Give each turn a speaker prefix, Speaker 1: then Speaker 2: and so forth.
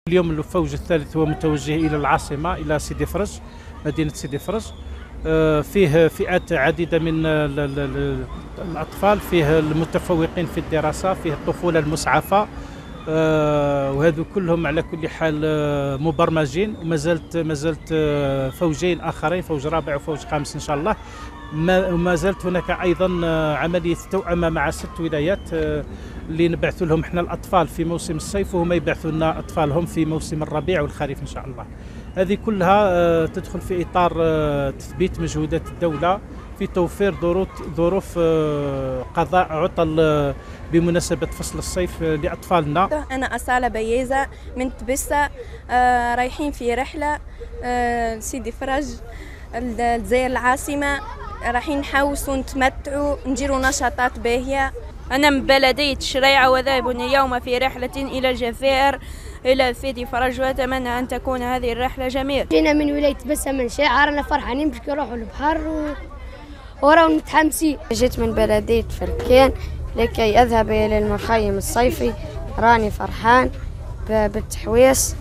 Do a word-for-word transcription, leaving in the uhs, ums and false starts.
Speaker 1: اليوم الفوج الثالث هو متوجه إلى العاصمة، إلى سيدي فرج، مدينة سيدي فرج. فيه فئات عديدة من الأطفال، فيه المتفوقين في الدراسة، فيه الطفولة المسعفة، وهذو كلهم على كل حال مبرمجين. وما زالت ما زالت فوجين آخرين، فوج رابع وفوج خامس إن شاء الله. ما زالت هناك أيضا عملية توأمة مع ست ولايات اللي نبعث لهم احنا الأطفال في موسم الصيف، وهم يبعثوا لنا أطفالهم في موسم الربيع والخريف إن شاء الله. هذه كلها تدخل في إطار تثبيت مجهودات الدولة في توفير ظروف قضاء عطل بمناسبة فصل الصيف لأطفالنا.
Speaker 2: أنا أصالة بيازة من تبسة، رايحين في رحلة سيدي فرج الجزائر العاصمة، رايحين نحوسوا نتمتعوا نديروا نشاطات باهية.
Speaker 3: أنا من بلدية شريعة وذاهب اليوم في رحلة إلى الجزائر إلى سيدي فرج، وأتمنى أن تكون هذه الرحلة جميلة.
Speaker 4: جينا من ولاية تبسة من شاعر، أنا فرحانين باش نروحوا البحر و... وراو متحمسين.
Speaker 5: جيت من بلدية فركان لكي أذهب إلى المخيم الصيفي، راني فرحان بالتحويس.